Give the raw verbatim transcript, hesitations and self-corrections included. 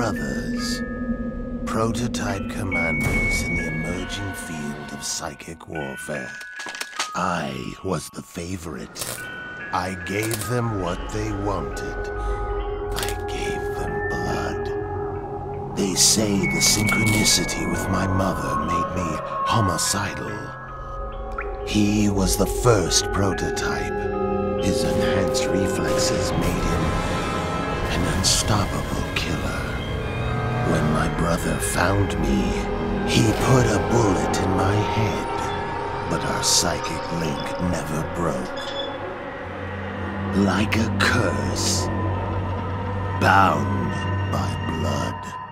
brothers, prototype commandos in the emerging field of psychic warfare. I was the favorite. I gave them what they wanted. I gave them blood. They say the synchronicity with my mother made me homicidal. He was the first prototype. His enhanced reflexes made him an unstoppable killer. When my brother found me, he put a bullet in my head, but our psychic link never broke. Like a curse, bound by blood.